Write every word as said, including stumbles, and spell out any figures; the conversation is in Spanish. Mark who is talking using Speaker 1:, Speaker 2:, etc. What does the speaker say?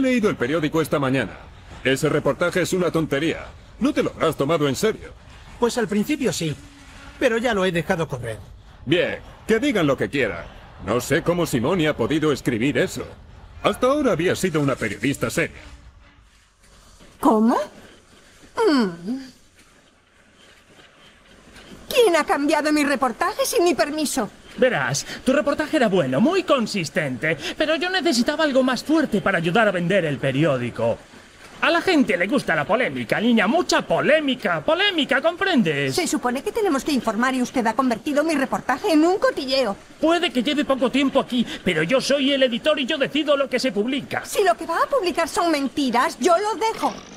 Speaker 1: leído el periódico esta mañana. Ese reportaje es una tontería. No te lo habrás tomado en serio.
Speaker 2: Pues al principio sí, pero ya lo he dejado correr.
Speaker 1: Bien, que digan lo que quieran. No sé cómo Simone ha podido escribir eso. Hasta ahora había sido una periodista seria.
Speaker 3: ¿Cómo? Mm. ¿Quién ha cambiado mi reportaje sin mi permiso?
Speaker 4: Verás, tu reportaje era bueno, muy consistente, pero yo necesitaba algo más fuerte para ayudar a vender el periódico. A la gente le gusta la polémica, niña, mucha polémica, polémica, ¿comprendes?
Speaker 3: Se supone que tenemos que informar y usted ha convertido mi reportaje en un cotilleo.
Speaker 4: Puede que lleve poco tiempo aquí, pero yo soy el editor y yo decido lo que se publica.
Speaker 3: Si lo que va a publicar son mentiras, yo lo dejo.